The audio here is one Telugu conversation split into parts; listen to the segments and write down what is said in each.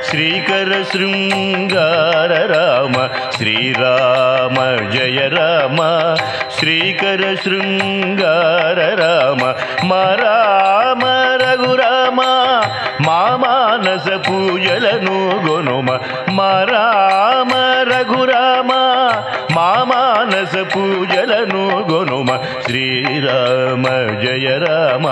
శ్రీకర శృంగార రామ శ్రీరామ జయ రామ శ్రీకర శృంగార రామ మా రామ రఘురామ మా మానస పూజలను గొనుమ మా రామ రఘురామ మా మానస పూజలను గొనుమ శ్రీరామ జయ రామ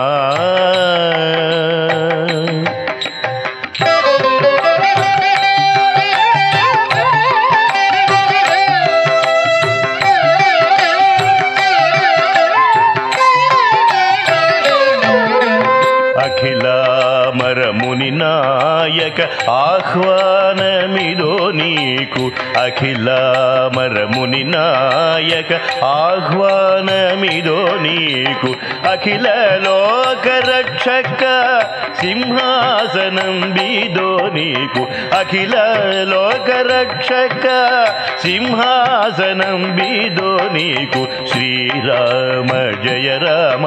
అఖిలామరముని నాయక ఆహ్వానమిదో నీకు అఖిలామరముని నాయక ఆహ్వానమిదో నీకు అఖిల లోక రక్షక సింహాసనం బిదో నీకు అఖిల లోక రక్షక సింహాసనం బిదో నీకు శ్రీరామ జయ రామ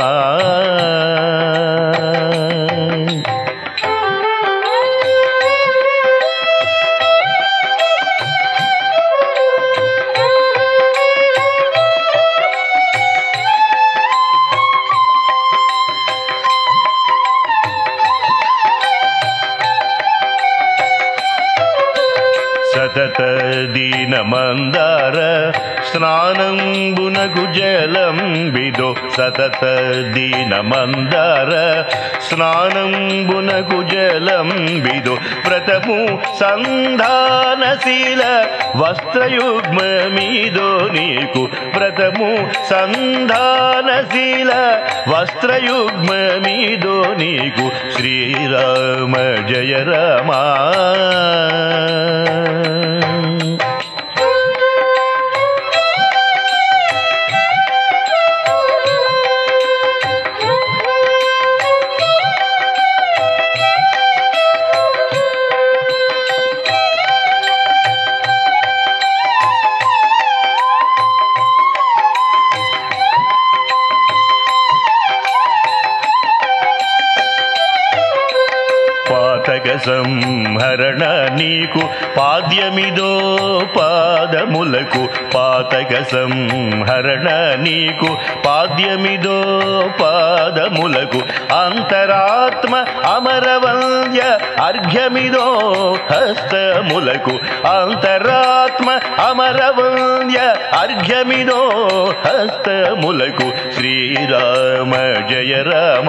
సతత దీన మందార స్నానంబునకు జలం బిదో సతత దీన మందార స్నానంబునకు జలం బిదో వ్రతము సంధానశీల వస్త్రయుగ్మమిదో నీకు వ్రతము సంధానశీల వస్త్రయుగ్మమిదో నీకు శ్రీరామ జయ రామ సంహరణ నీకు పాద్యమిదో పాదములకు పాతక సంహరణ నీకు పాద్యమిదో పాదములకు అంతరాత్మ అమరవల్య అర్ఘ్యమిదో హస్తములకు అంతరాత్మ అమరవల్య అర్ఘ్యమిదో హస్తములకు శ్రీరామ జయ రామ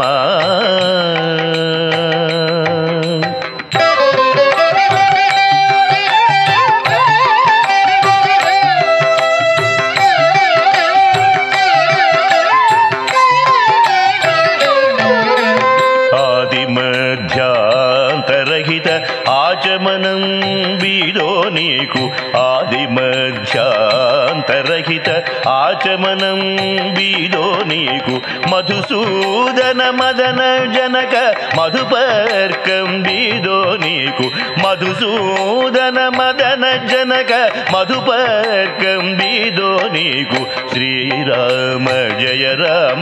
మధ్యాంతరహిత ఆచమనం బిదో నీకు ఆది మధ్యాంతరహిత ఆచమనం బిదో నీకు మధుసూదన మదన జనక మధుపర్కం బిదో నీకు మధుసూదన మదన జనక మధుపర్కం బిదో నీకు శ్రీరామ జయ రామ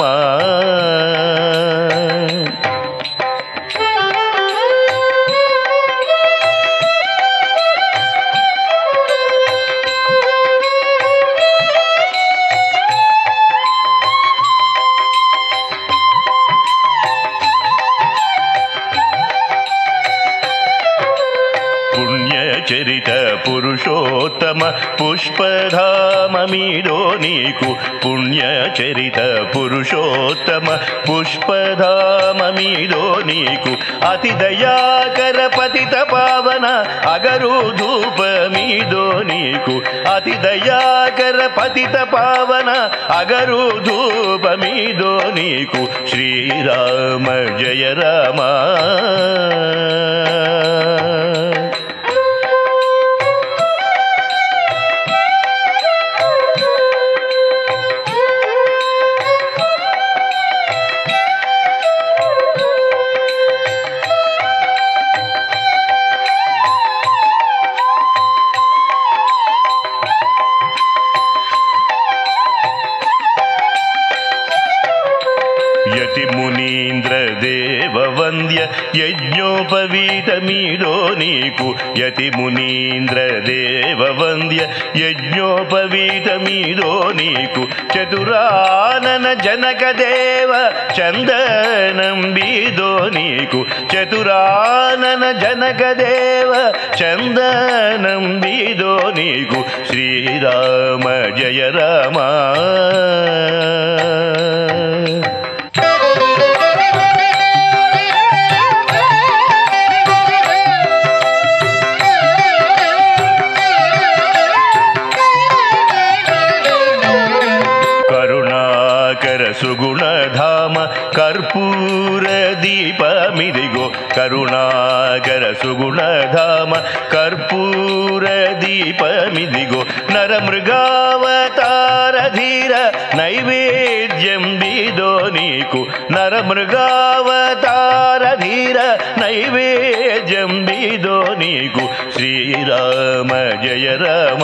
చరిత పురుషోత్తమ పుష్పధామమిదో నీకు పుణ్యచరిత పురుషోత్తమ పుష్పధామమిదో నీకు అతి దయాకర పతిత పావన అగరు ధూపమిదో నీకు అతి దయాకర పతిత పావన అగరు ధూపమిదో నీకు శ్రీరామ జయ రామ యతి మునీంద్ర దేవ వంద్య యజ్ఞోప యజ్ఞోపవీతమీదో నీకు యతి మునీంద్ర దేవ వంద్య యజ్ఞోపవీతమీదో నీకు చతురానన జనక దేవ చందనం బీదో నీకు చతురానన జనక దేవ చందనం బీదో నీకు శ్రీరామ జయ రామ సుగుణధామ కర్పూర దీపమిదిగో కరుణాకర సుగుణధామ కర్పూర దీపమిదిగో నరమృగావతారధీర నైవేద్యం బీదో నీకు నరమృగావతారధీర నైవేద్యం బీదో నీకు శ్రీరామ జయ రామ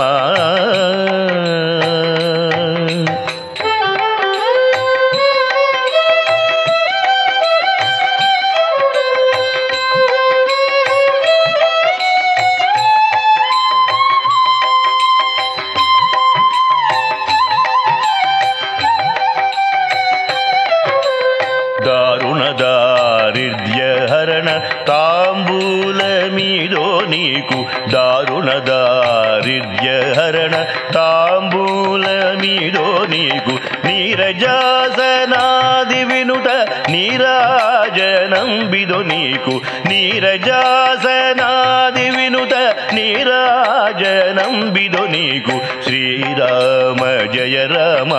దారుణదారిద్ర్యహరణ తాంబూలమీదో నీకు దారుణదారిద్ర్యహరణ తాంబూలమీదో నీకు నీరజాసనాది వినుత నీరాజనం బిదో నీకు నీరజాసనాది వినుత నీరాజనం బిదో నీకు శ్రీరామ జయ రామ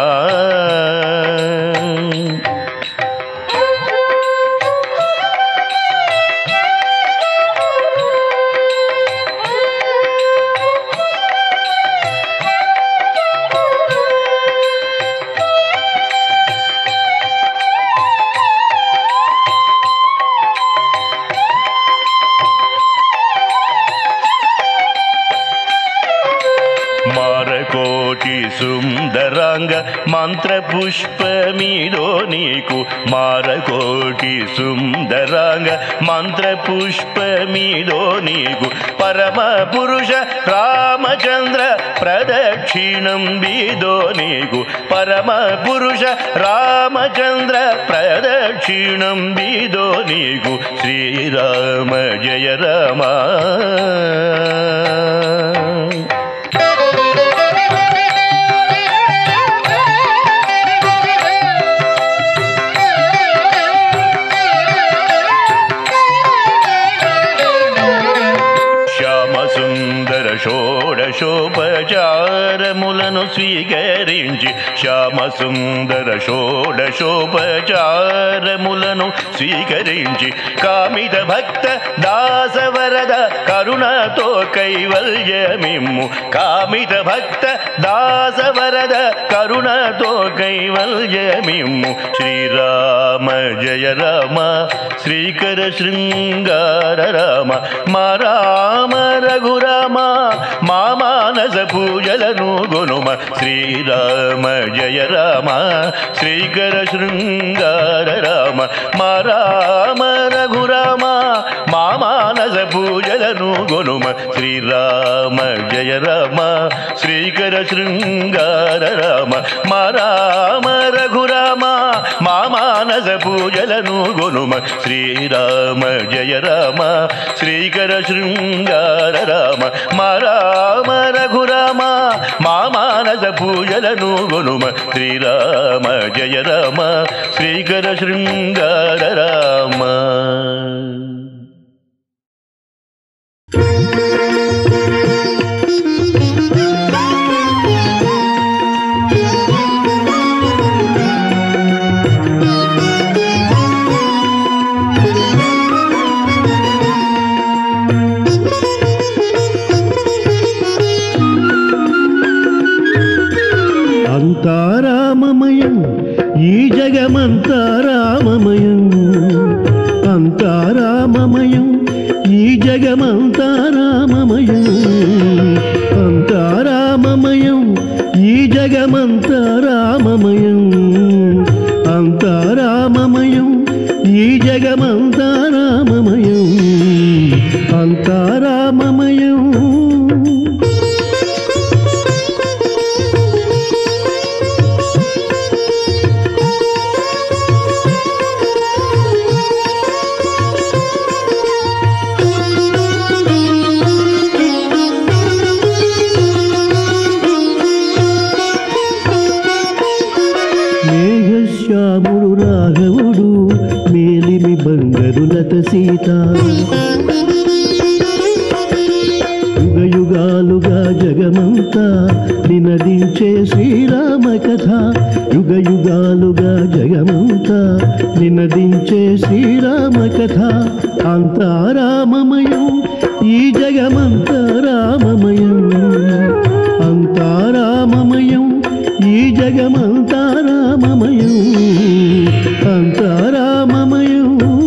మారకోటి సుందరాంగ మంత్రపుష్పమీదో నీకు మారకోటి సుందరాంగ మంత్రపుష్పమీదో నీకు పరమ పురుష రామచంద్ర ప్రదక్షిణం బీదో నీకు పరమ పురుష రామచంద్ర ప్రదక్షిణం బీదో నీకు శ్రీరామ జయ రామ సుందర షోడశోపచారములను స్వీకరించి శ్యామ సుందర షోడశోపచారములను స్వీకరించి కామిత భక్త దాసవరద కరుణతో కైవల్యమిమ్ము కామిత భక్త దాసవరద కరుణతో కైవల్యమిమ్ము శ్రీరామ జయ రామ శ్రీకర శృంగార రామ మా రామ రఘురామ మా మానస పూజలను గొనుమ శ్రీరామ జయ రామ శ్రీకర శృంగార రామ మా రామ రఘురామ మా మానస పూజలను గొనుమ శ్రీరామ జయ రామ శ్రీకర శృంగార రామ మా రామ రఘురామ మా మానస పూజలను గొనుమ శ్రీరామ జయ రామ శ్రీకర శృంగార రామ మా రామ రఘురామ మా మానస పూజలను గొనుమ శ్రీరామ జయ రామ శ్రీకర శృంగార రామ అంతారామమయం ఈ జగమంతా రామమయం అంతారామమయం ఈ జగమంతా రామమయం అంతారామమయం ఈ జగమంతా రామమయం అంతారామమయం ఈ జగమంతా రామమయం సీత యుగ యుగాలుగా జగమంతా నినదించే శ్రీరామ కథ యుగ యుగాలుగా జగమంతా నినదించే శ్రీరామ కథ అంతా రామమయం ఈ జగమంతా రామమయం అంతా రామమయం ఈ జగమంతా రామమయం అంతా రామమయం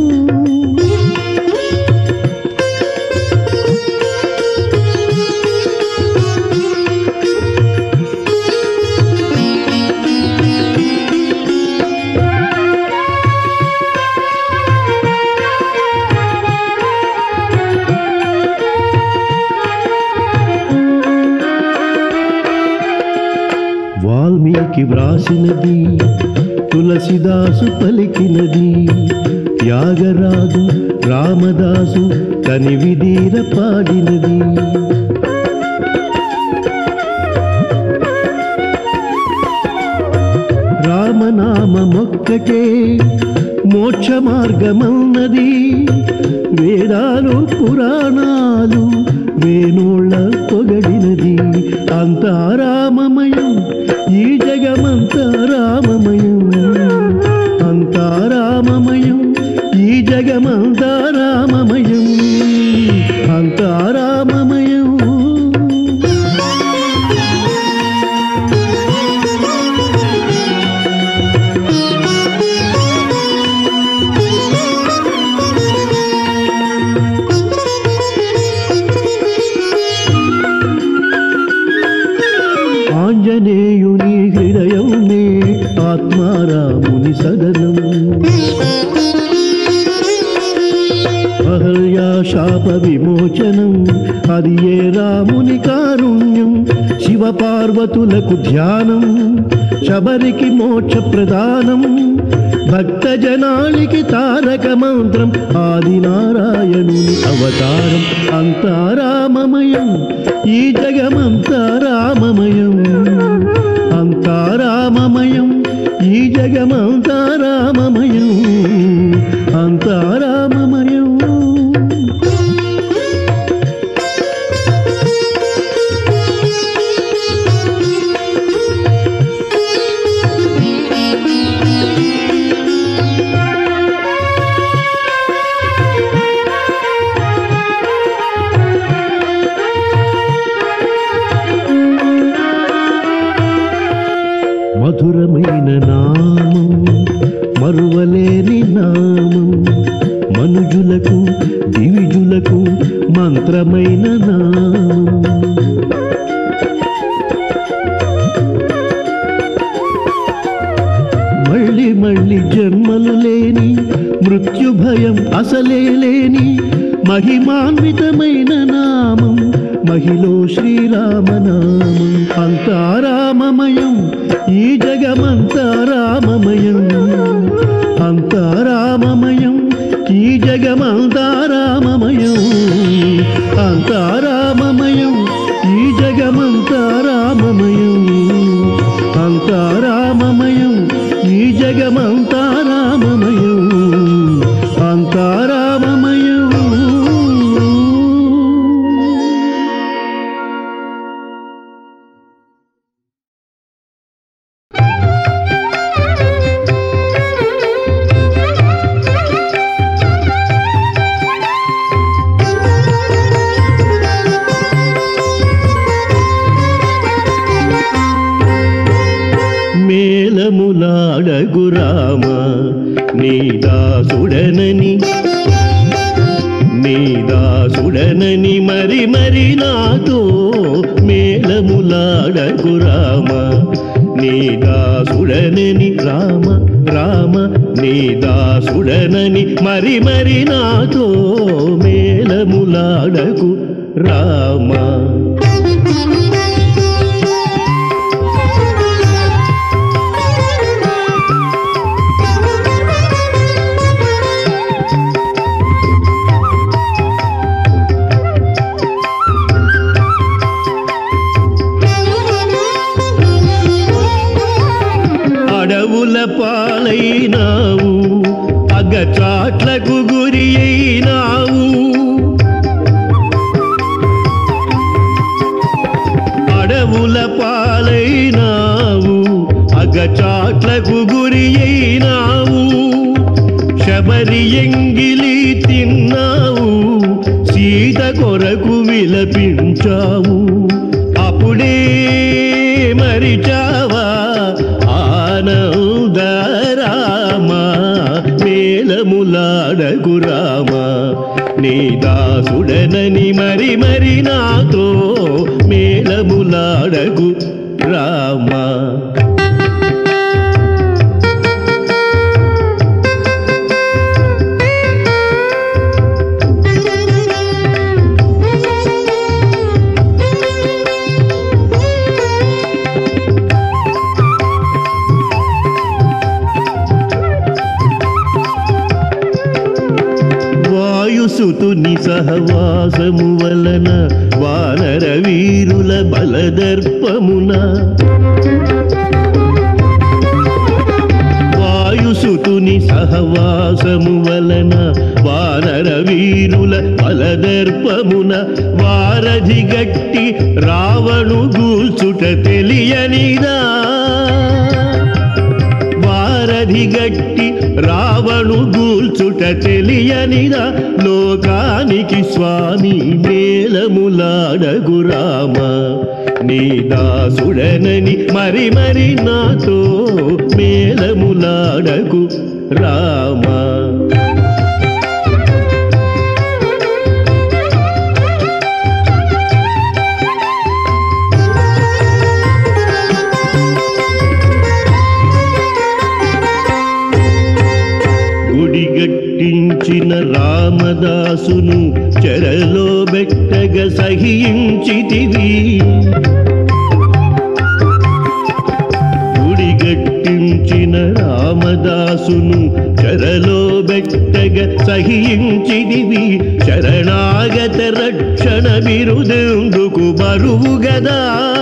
వాల్మీకి వ్రాసినది తులసిదాసు పలికినది త్యాగరాజు రామదాసు కనివిదీర పాడినది రామనామమొక్కటే మోక్ష మార్గమన్నది వేదాలు పురాణాలు వేణోళ్ళ పొగడినది అంతా రామమయం ఈ జగమంతా రామమయం అంతా రామమయం ఈ జగమంతా రామమయం అంతా రామమయం ఆంజనేయుని హృదయమే ఆత్మారాముని సదనం అహల్యా శాప విమోచనం అది ఏ రాముని కారుణ్యం శివ పార్వతులకు ధ్యానం శబరికి మోక్ష ప్రదానం భక్త జనాళికి తారక మంత్రం ఆదినారాయణుని అవతారం అంతా రామమయం ఈ జగమంతా రామమయం అంతా రామమయం ఈ జగమంతా రామమయం అంతా రామమయం మధురమైన నామం మరువలేని నామం మనుజులకు దివిజులకు మంత్రమైన నామం మళ్ళీ మళ్ళీ జన్మలు లేని మృత్యు భయం అసలే లేని మహిమాన్వితమైన నామం మహిళ శ్రీరామనామం అంతా రామమయం ఈ జగమంతా రామమయం అంతా రామమయం ఈ జగమంతా రామమయం అంతా రామమయం ఈ జగమంతా రామమయం అంతా రామమయం ఈ జగమంతా రామమయం అంతా రామమయం మేలములాడగు రామ నీ దాసుడనని మరి మరి నాతో మేలములాడగు రామ నీ దాసుడనని రామ రామ నీ దాసుడనని మరి మరి నాతో మేలములాడగు రామ అడవుల పాలైనావు అగచాట్లకు గురి అయి చాట్లకు గురి అయినావు, శబరి ఎంగిలి తిన్నావు, సీత కొరకు విలపించావు. అప్పుడే మరిచావా ఆనంద రామ, మేలములాడకు రామ, నీ దాసుడనని మరి మరి నాతో మేలములాడకు రామ. వాయుసుతుని సహవాసము వలన వానర వీరుల బలదర్పమున, వాయుసుతుని సహవాసము వలన వానర వీరుల బలదర్పమున, వారధి గట్టి రావణు గూల్చుట తెలియనిదా, వారధి గట్టి రావణు గూల్చుట తెలియనిదా, లోకానికి స్వామి మేలములాడగు రామ, నీ దాసుడనని మరి మరి నాతో మేలములాడగు రామ. గుడిగట్టించిన రామదాసును చెరలో బెట్టగ సహించితివి, గుడిగట్టించిన రామదాసును చెరలో బెట్టగ సహించితివి, శరణాగత రక్షణ బిరుదెందుకు బరువు గదా,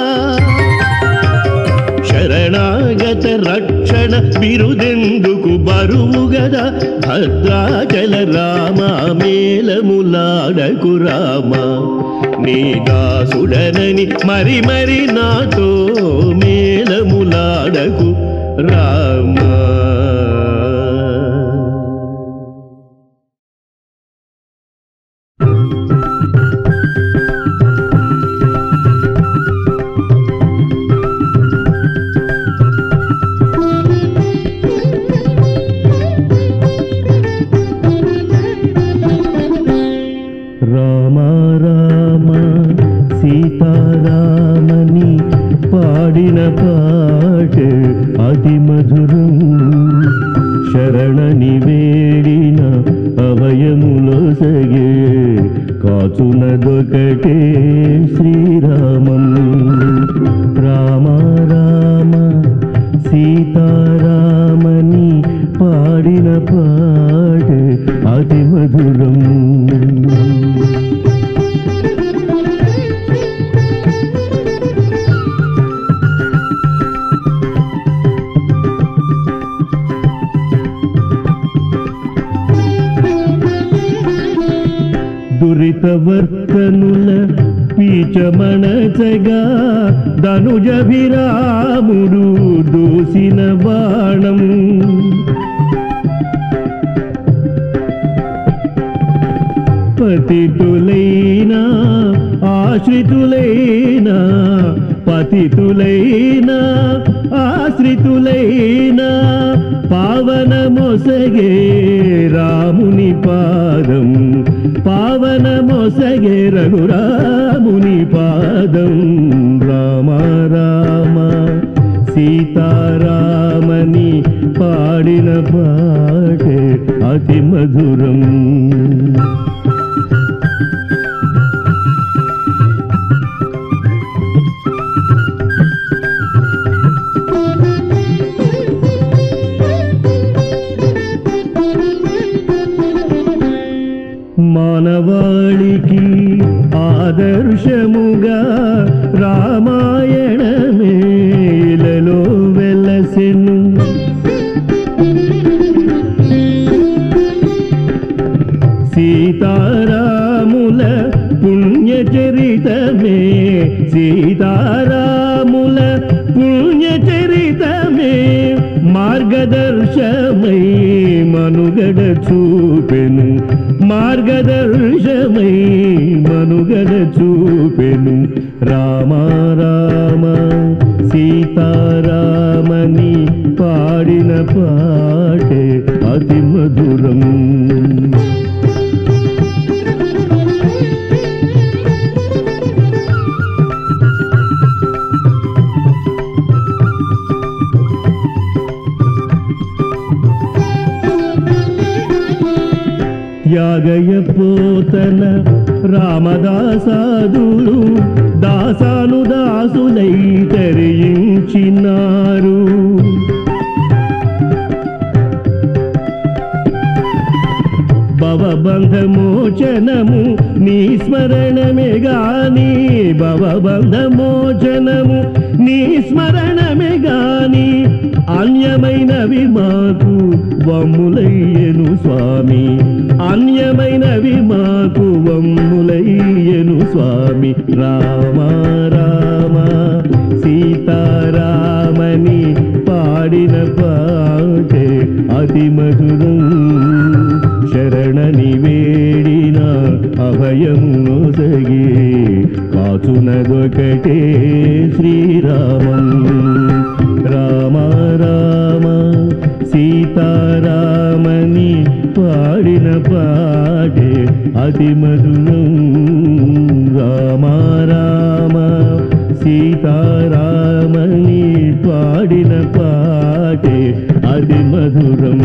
శరణాగత రక్షణ బిరుదెందుకు బరువు గదా, భద్రాచల రామ మేలములాడకు రామ, నీ దాసుడనని మరి మరి నాతో మేలములాడకు రామ. రామ రామ సీతారామని పాడిన పాట అతి మధురం, శరణని వేడిన అభయములొసగే కాచునదొకటే శ్రీరామం. రామ రామ సీతారామని పాడిన పాట అతి మధురం. దురితవర్తనుల పీచమణచగా ధనుజభిరాముడు దూసిన బాణం, పతితులైనా ఆశ్రితులైనా, పతితులైనా ఆశ్రితులైనా పావనమొసగే రాముని పాదం, పావనమొసగే రఘురాముని పాదం. రామ రామ సీతారామని పాడిన పాట అతి మధురం. మానవాళికి ఆదర్శముగా రామాయణమే ఇలలో వెలసెను, సీతారాముల పుణ్యచరితమే, సీతారాముల పుణ్యచరితమే మార్గదర్శమై మనుగడ చూపెను మార్గదర్శమై మనుగడ చూపెను రామ రామ సీతారామని పాడిన పాటే అతి మధురం. త్యాగయ్య పోతన రామదాసాదులు దాసాను దాసులై తరించినారు. భవబంధమోచనము నీ స్మరణమే గాని భవబంధమోచనము నీ స్మరణమే గాని అన్యమైనవి మాకు వమ్ములయ్యను స్వామి అన్యమైనవి మాకు వమ్ములయ్యను స్వామి. రామ రామ సీతారామని పాడిన పాటే అతి మధురం. శరణని వేడిన అభయము సగే కాచునదొకటే శ్రీరామం. రామ రామ సీతారామని పాడిన పాటే అతి మధురం. రామ రామ సీతారామని పాడిన పాటే అతి మధురం.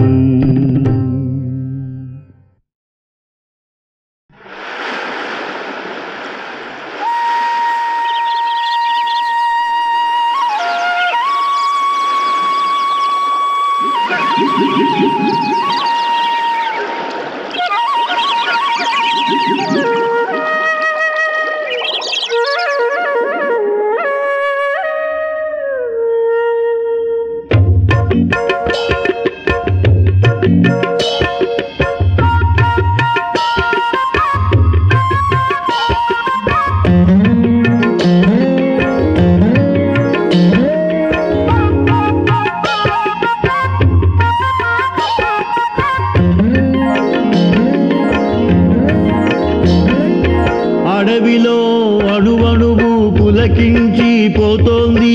అడవిలో అణువణువు పులకించి పోతోంది.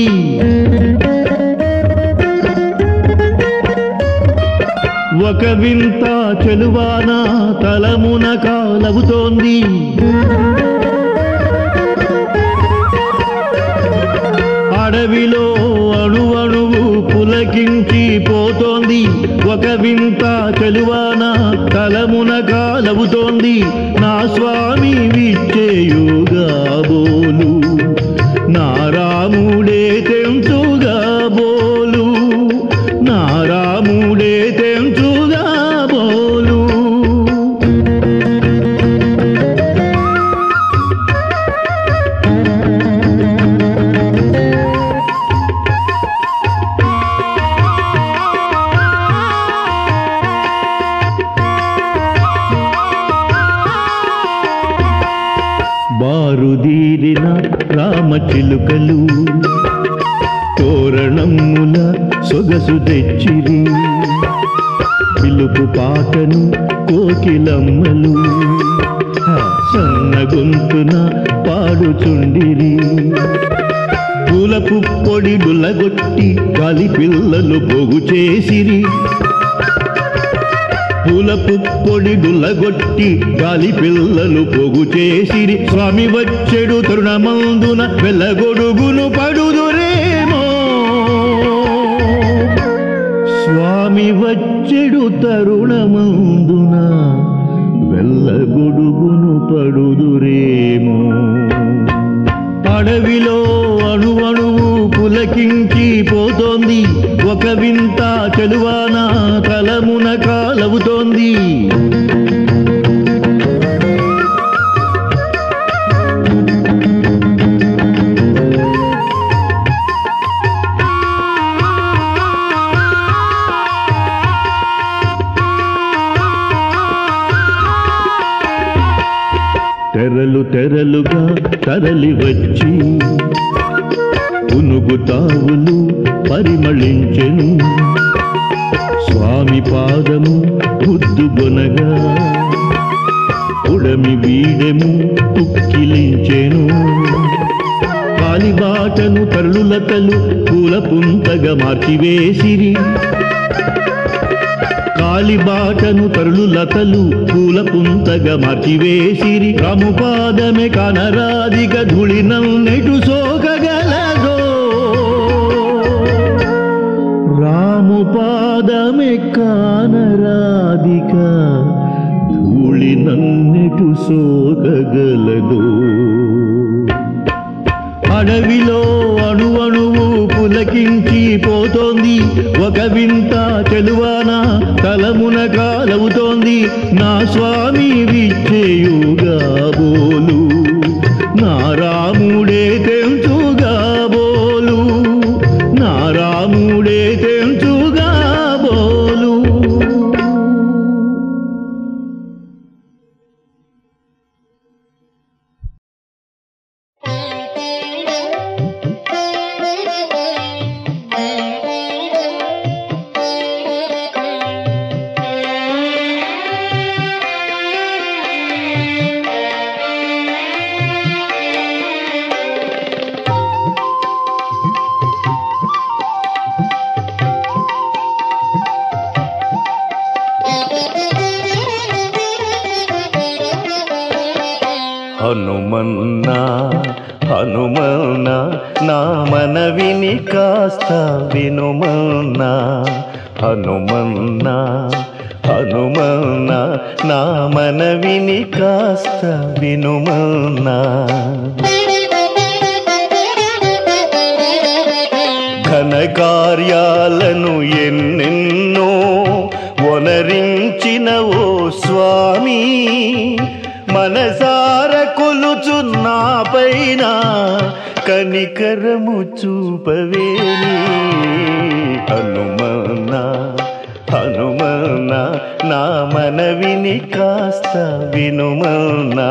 ఒక వింత చెలువాన తలమున కాలవుతోంది. అడవిలో అణువణువు పులకించి పోతోంది. ఒక వింత చెలువాన తలమున కాలవుతోంది. నా స్వామి విచ్చేయుగా బోలు నా రాముడే తెంచుగా బోలు నా రాముడే తెంచుగా బోలు. బారుదీరిన రామచిలుకలు తోరణముల సొగసు తెచ్చిరి. పిలుపు పాటను కోకిలమ్మలు సన్న గొంతున పాడుచుండిరి. పూలపు పొడి డులగొట్టి గాలి పిల్లలు పొగు చేసిరి. పూలపు పొడి డులగొట్టి గాలి పిల్లలు పొగు చేసిరి. స్వామి వచ్చెడు తరుణమందున వెల్లగొడుగును పడుదురేమో. స్వామి వచ్చెడు తరుణమందున వెల్లగొడుగును పడుదురేమో. అడవిలో అణువణువు పులకించి పోతోంది. ఒక వింత చెలువాన తలమున కాలవుతోంది. తెరలు తెరలుగా తరలి వచ్చి పునుగు తావులు పరిమళించెను. స్వామి పాదము బుద్ధుగొనగా ఉడమి వీడెము పుక్కిలించెను. కాలిబాటను తరులతలు పూల పుంతగా మార్చివేసిరి. కాలిబాటను తరులతలు పూల పుంతగా మార్చివేసిరి. రాముపాదమే కానరాదిక ధూళినన్నెటు సోకగలదో. రాముపాదమే కానరాదిక ధూళినన్నెటు సోకగలదో. అడవిలో అణువణువు పులకించి పోతోంది. ఒక వింత చెలువాన తలమున కాలవుతోంది. నా స్వామి విచ్చేయుగా బోలు, నా రాముడే తెంచుగా బోలు, నా రాముడే తెంచుగా బోలు. హనుమన్నా హనుమన్నా నా మనవిని కాస్త వినుమన్నా. హనుమన్నా హనుమన్నా నా మనవిని కాస్త వినుమన్నా. ఘన కార్యాలను ఎన్నెన్నో వనరించిన ఓ స్వామి, మనసార కొలుచున్నా పైన కనికరము చూపవేని. హనుమన్నా హనుమన్నా నా మనవిని కాస్త వినుమన్నా.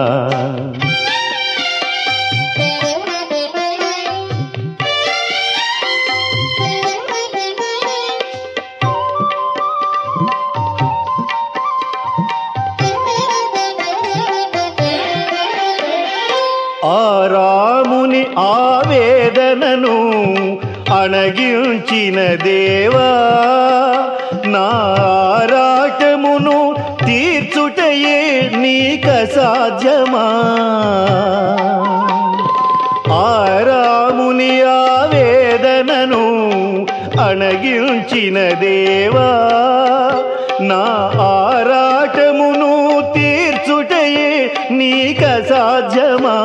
ఆ రాముని ఆవేదనను అణగించిన దేవా, నా ఆరాటమును తీర్చుటయే నీక సాధ్యమా. ఆ రాముని ఆవేదనను అణగించిన దేవా, నా ఆరాటమును తీర్చుటయే నీక సాధ్యమా.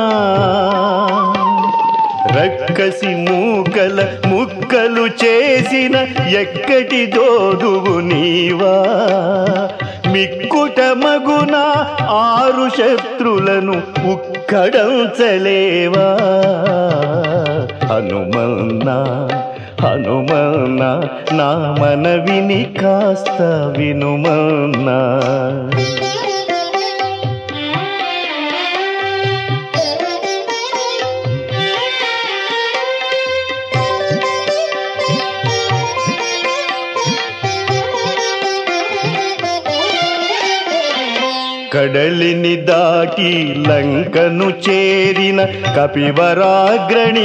రక్కసి మూకల ముక్కలు చేసిన ఎక్కటి జోదువు నీవా, మిక్కుట మగున 6 శత్రులను ఉక్కడంచలేవా. హనుమన్నా హనుమన్నా నా మనవిని కాస్త వినుమన్నా. కడలిని దాటి లంకను చేరిన కపివరాగ్రణి,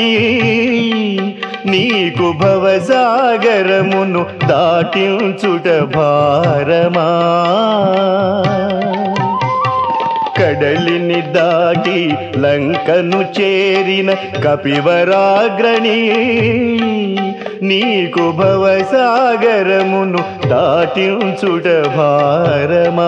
నీకు భవసాగరమును దాటించుట భారమా. కడలిని దాటి లంకను చేరిన కపివరాగ్రణి, నీకు భవసాగరమును దాటించుట భారమా.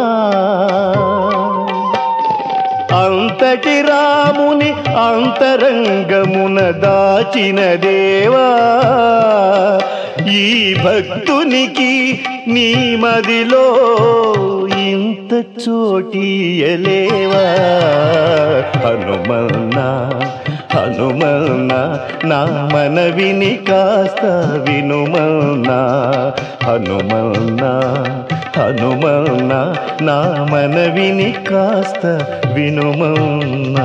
అంతటి రాముని అంతరంగమున దాచిన దేవా, ఈ భక్తునికి నీ మదిలో ఇంత చోటియలేవా. హనుమన్నా హనుమన్నా నా మనవిని కాస్త వినుమన్నా. హనుమన్నా హనుమన్నా నా మనవిని కాస్త వినుమన్నా.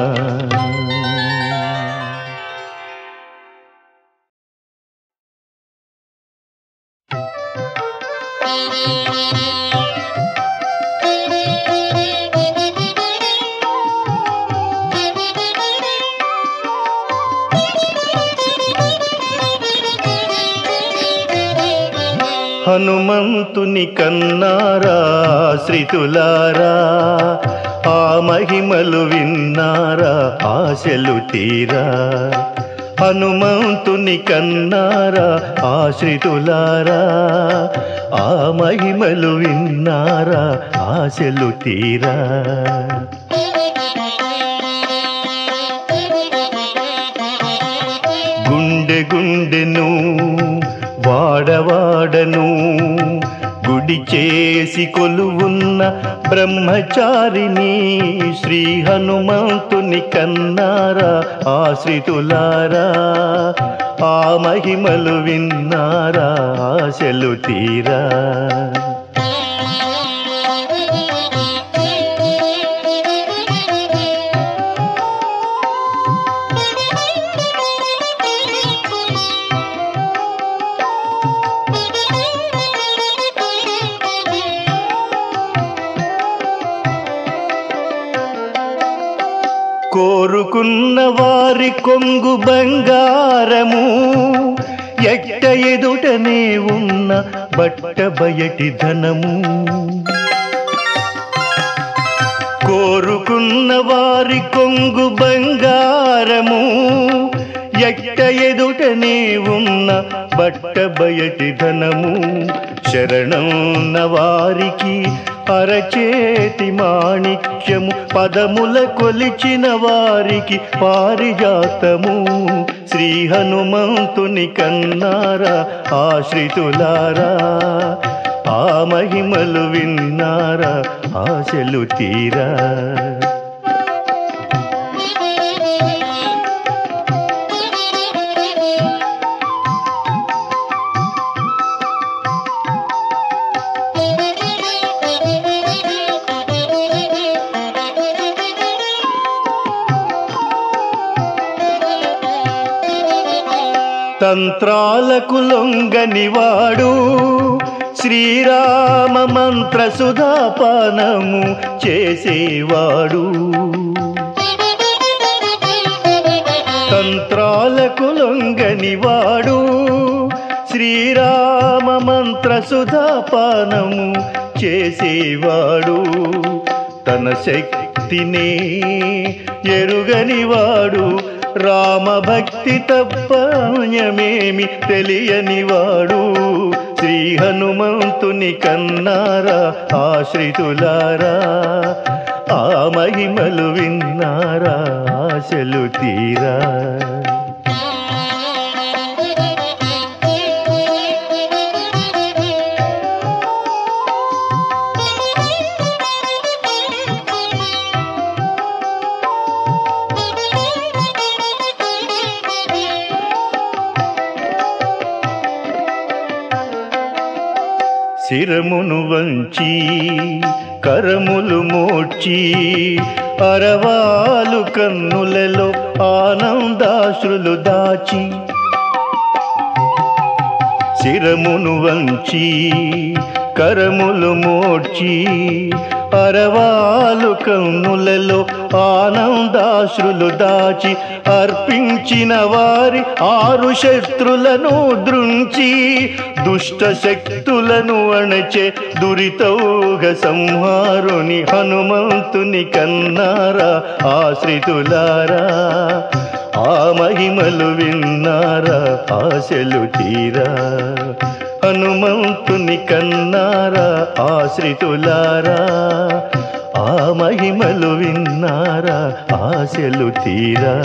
హనుమంతుని కన్నారా శ్రీతులారా, ఆ మహిమలు విన్నారా ఆశలు తీరా. హనుమంతుని కన్నారా ఆశ్రితులారా, ఆ మహిమలు విన్నారా ఆశలు తీరా. గుండె గుండెను వాడవాడను గుడి చేసి కొలువున్న బ్రహ్మచారిని శ్రీ హనుమంతుని కన్నారా ఆశ్రితులారా, ఆ మహిమలు విన్నారా ఆశలు తీరా. కోరుకున్న వారి కొంగు బంగారము, ఎట్ట ఎదుటనే ఉన్న బట్ట బయటి ధనము. కోరుకున్న వారి కొంగు బంగారము, ఎట్ట ఎదుటనే ఉన్న బట్ట బయటి ధనము. శరణన్న వారికి అరచేతి మాణిక్యము, పదముల కొలిచిన వారికి పారిజాతము. శ్రీ హనుమంతుని కన్నారా ఆశ్రితులారా, ఆ మహిమలు విన్నారా ఆశలు తీరా. తంత్రాలకు లొంగనివాడు, శ్రీరామ మంత్ర సుధాపానము చేసేవాడు. తంత్రాలకు లొంగనివాడు, శ్రీరామ మంత్ర సుధాపానము చేసేవాడు. తన శక్తినే ఎరుగనివాడు, రామభక్తి తప్ప అన్యమేమి తెలియనివాడు. శ్రీ హనుమంతుని కన్నారా ఆశ్రితులారా, ఆ మహిమలు విన్నారా ఆశలు తీరా. శిరమును వంచి కరములు మోడ్చి, అరవాలు కన్నులలో ఆనందాశ్రులు దాచి. శిరమును వంచి కరములు మోడ్చి, అరవాలు కన్నులలో ఆనందాశ్రులు దాచి. అర్పించిన వారి 6 శత్రులను దృంచి, దుష్ట శక్తులను అణచే దురితౌఘ సంహారుని హనుమంతుని కన్నారా ఆశ్రితులారా, ఆ మహిమలు విన్నారా ఆశలు తీరా. హనుమంతుని కన్నారా ఆశ్రితులారా, ఆ మహిమలు విన్నారా ఆశలు తీరా.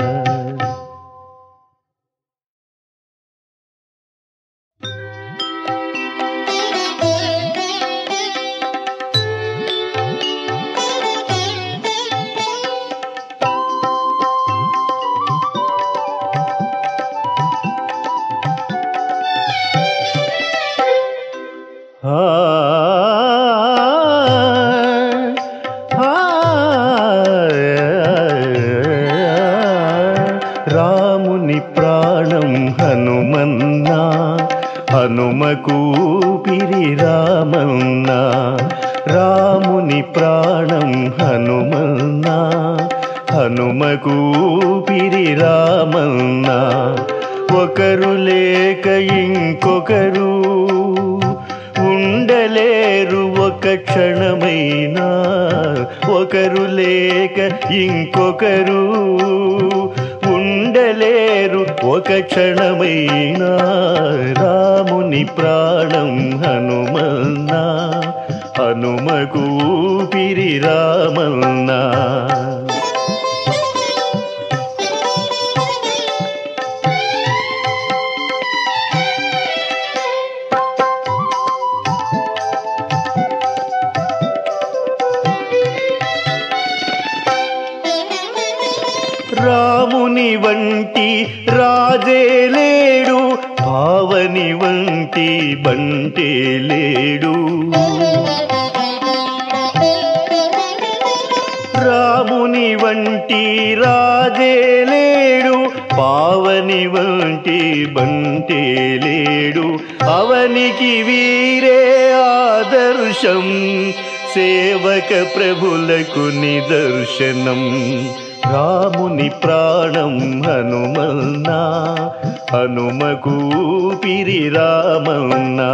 రాముని ప్రాణం హనుమన్నా, హనుమకు పిరి రామన్నా. రాముని ప్రాణం హనుమన్నా, హనుమకు పిరి రామన్నా. ఒకరు లేక ఇంకొకరు ఉండలేరు ఒక క్షణమైనా ఒకరు లేక ఇంకొకరు ఉండలేరు ఒక క్షణమైనా రాముని ప్రాణం హనుమన్నా హనుమకు ఊపిరి రామన్నా రాముని వంటి రాజే లేడు భావని వంటి బంటే లేడు రాముని వంటి రాజే లేడు పావని వంటి బంటే లేడు అవనికి వీరే ఆదర్శం సేవక ప్రభులకు నిదర్శనం రాముని ప్రాణం హనుమన్నా హనుమకు ఊపిరి రామన్నా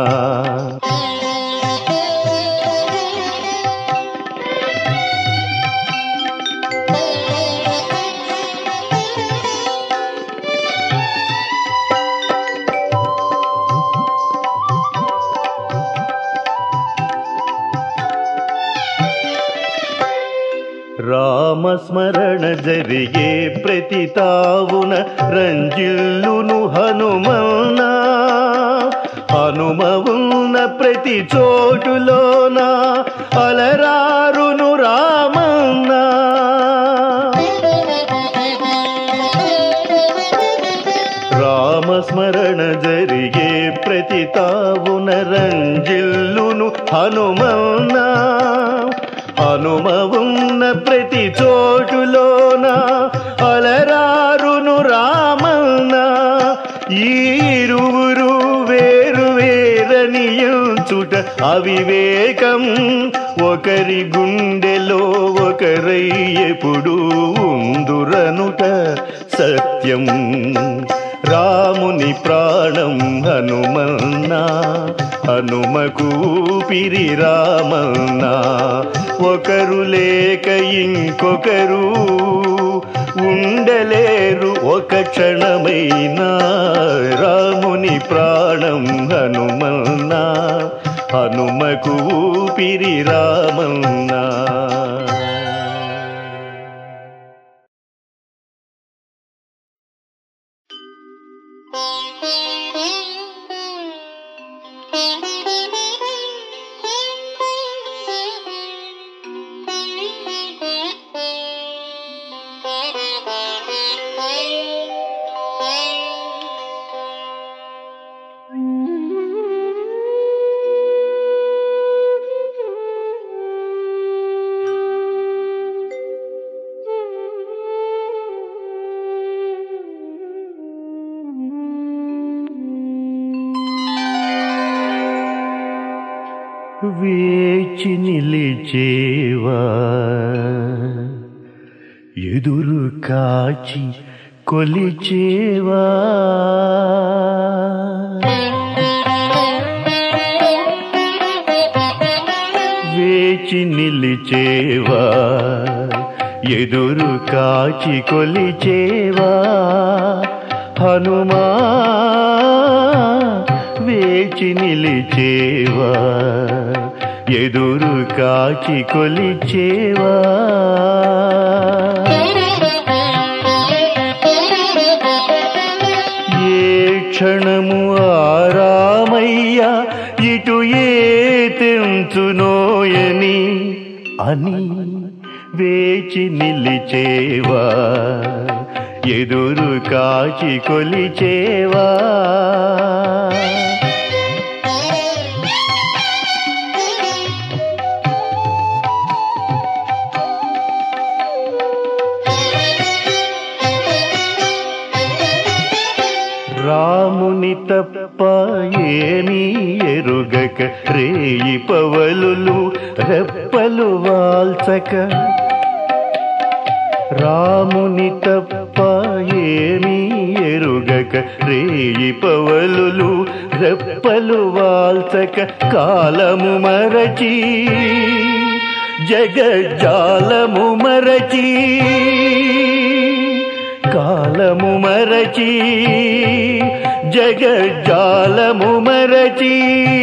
రామస్మరణ జరిగే ప్రతి తావున రంజిల్లును హనుమన్నా హనుమ ఉన్న ప్రతి చోటులోన అలరారును రామన్నా రామస్మరణ జరిగే ప్రతి తావున రంజిల్లును హనుమన్నా హనుమ ఉన్న ప్రతి చోటులోన అలరారును రామన్నా ఈరువురు వేరు వేరనియుచుట అవివేకం ఒకరి గుండెలో ఒకరై ఎప్పుడు ఉందురనుట సత్యం రాముని ప్రాణం హనుమన్నా హనుమకు ఊపిరి రామన్నా ఒకరు లేక ఇంకొకరు ఉండలేరు ఒక క్షణమైనా రాముని ప్రాణం హనుమన్నా హనుమకు ఊపిరి రామన్నా వేచి నిలిచేవా ఎదురు కాచి కొలిచేవా వేచి నిలిచేవా ఎదురు కాచి కొలిచేవా హనుమా వేచి నిలిచేవా ఎదురు కాచి కొలిచేవా ఏ క్షణము ఆరామయ్య ఇటు ఏ తెంచునోయని అని వేచి నిలిచేవా ఎదురు కాచి కొలిచేవా రాముని తప్ప ఏమీ ఎరుగక రేయి పవలులు రెప్పలు వాల్చక రాముని తప్ప ఏమీ ఎరుగక రేయి పవలులు రెప్పలు వాల్చక కాలము మరచి జగజ్జాలము మరచి కాలము మరచి జగజ్జాలము మరచి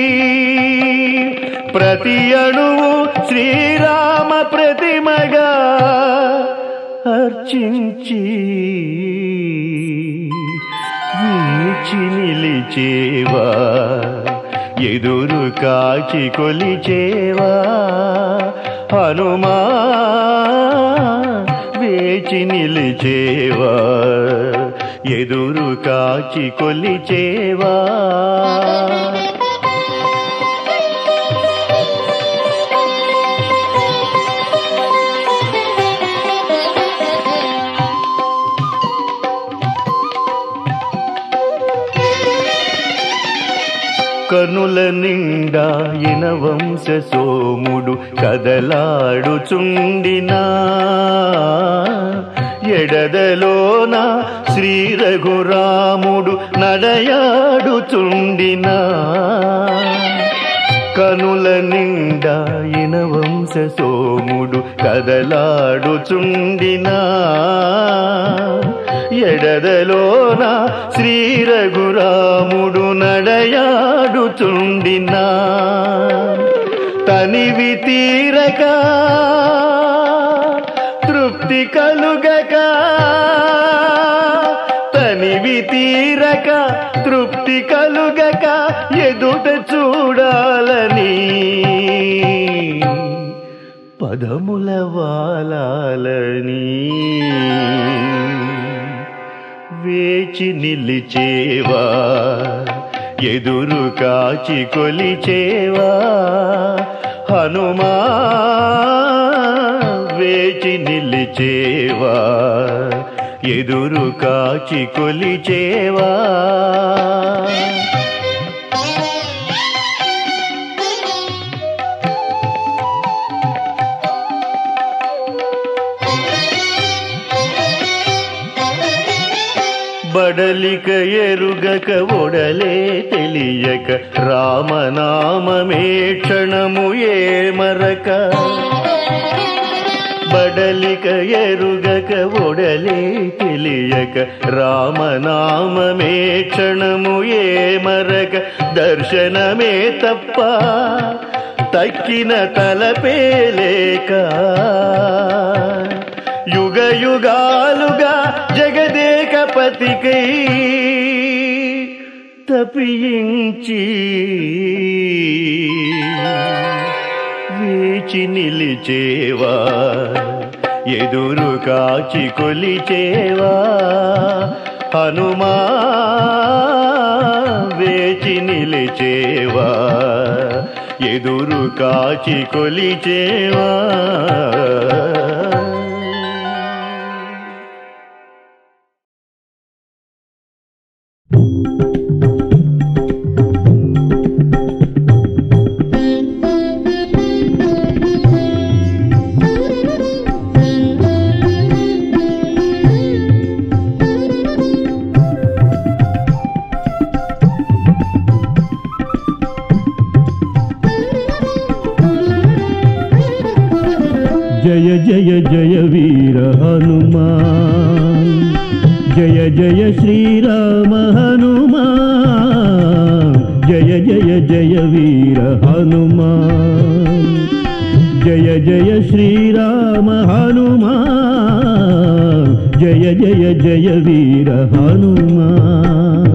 ప్రతి అణువు శ్రీరామ ప్రతిమగా అర్చించి వీచి నిలిచేవా ఎదురు కాచి కొలిచేవా హనుమా వేచి నిలిచేవా ఎదురు కాచి కొలిచేవా కనుల నిండా ఇనవంశ సోముడు కదలాడుచుండినా ఎడదలోన శ్రీ రఘురాముడు నడయాడుచుండినా కనుల నిండా ఇనవంశ సోముడు కదలాడుచుండినా ఎడదలోన శ్రీ రఘురాముడు నడయాడుచుండినా తనివి తీరక తృప్తి కలుగక తనివి తీరక తృప్తి కలుగక ఎదుట చూడాలని పదముల వాలాలని వేచి నిలిచేవా ఎదురు కాచి కొలిచేవా హనుమా వేచి నిలిచేవా ఎదురు కాచి కొలిచేవా బడలిక ఎరుగక ఒడలే తెలియక రామనామమే క్షణము ఏ మరక బడలిక ఎరుగక ఒడలే తెలియక రామనామమే క్షణము ఏ మరక దర్శనమే తప్ప తక్కిన తలపే లేక యుగ యుగాలుగా జగదేకపతికై తపించి వేచి నిలిచేవా ఎదురు కాచి కొలిచేవా హనుమా వేచి నిలిచేవా ఎదురు కాచి కొలిచేవా జయ జయ జయ వీర హనుమాన్ జయ జయ శ్రీరామ హనుమాన్ జయ జయ జయ వీర హనుమాన్ జయ జయ శ్రీరామ హనుమాన్ జయ జయ జయ వీర హనుమాన్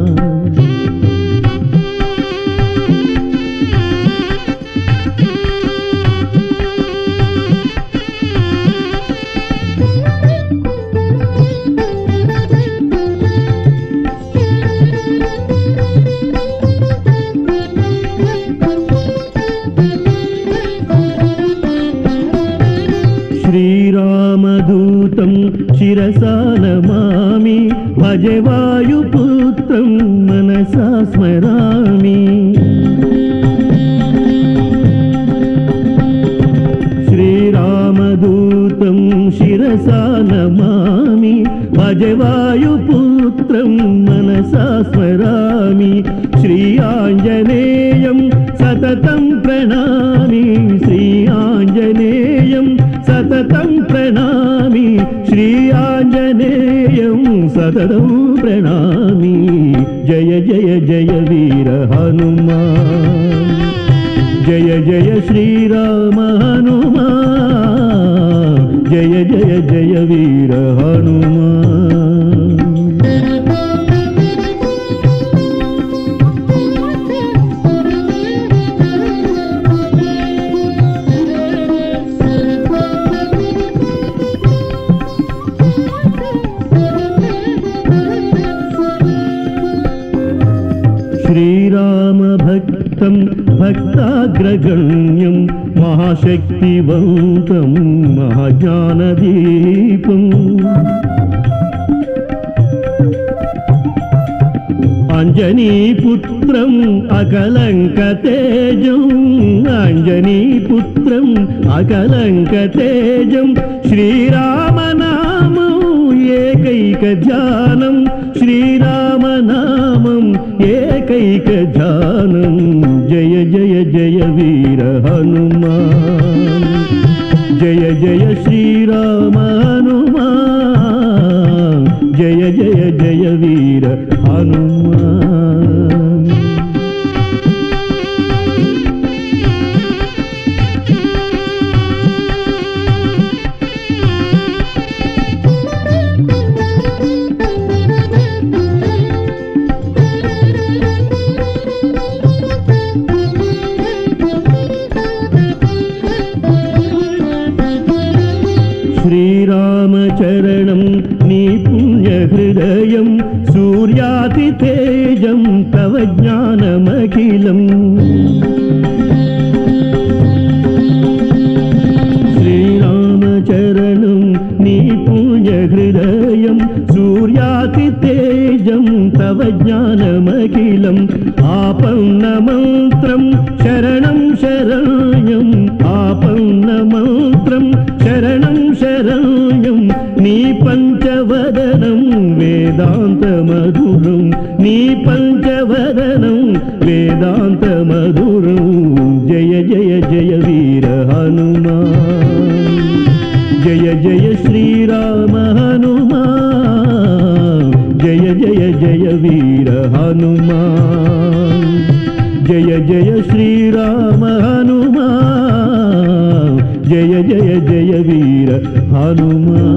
శ్రీరామదూతం శిరసా నమామి భజే వాయుపుత్రం మనసా స్మరామి శ్రీరామదూతం శిరసా నమామి భజే వాయుపుత్రం మనసా స్మరామి శ్రీ శ్రీ ఆంజనేయం సతతం ప్రణామి శ్రీ ఆంజనేయం సతతం ప్రణామి శ్రీ ఆంజనేయం సతతం ప్రణామి జయ జయ జయ వీర హనుమాన్ జయ జయ శ్రీరామ హనుమాన్ జయ జయ జయ వీర హనుమాన్ శ్రీరామ భక్తం భక్తాగ్రగణ్యం మహాశక్తివంతం మహాజ్ఞానదీపం అంజనీపుత్రం అకలంకతేజం అంజనీపుత్రం అకలంకతేజం శ్రీరామనామం ఏకైక ధ్యానం శ్రీరామనామం ఏకైక ధ్యానం జయ జయ జయ వీర హనుమాన్ జయ జయ శ్రీరామ హనుమాన్ జయ జయ జయ వీర హనుమాన్ శ్రీరామచరణం నీ పుణ్యహృదయం సూర్యాతితేజం తవ జ్ఞానమఖిలం శ్రీరామచరణం నీ పుణ్యహృదయం సూర్యాతితేజం తవ జ్ఞానమఖిలం ఆపన్న మంత్రం శరణం శరణ్యం ఆపన్న మంత్రం శరణం శరణ్యం నీ పంచవదనం వేదాంత మధురం నీ పంచవదనం వేదాంత మధురం జయ జయ జయ వీర హనుమాన్ జయ జయ శ్రీరామ హనుమాన్ జయ జయ జయ వీర హనుమాన్ జయ జయ శ్రీరామ హనుమాన్ జయ జయ జయ వీర హనుమాన్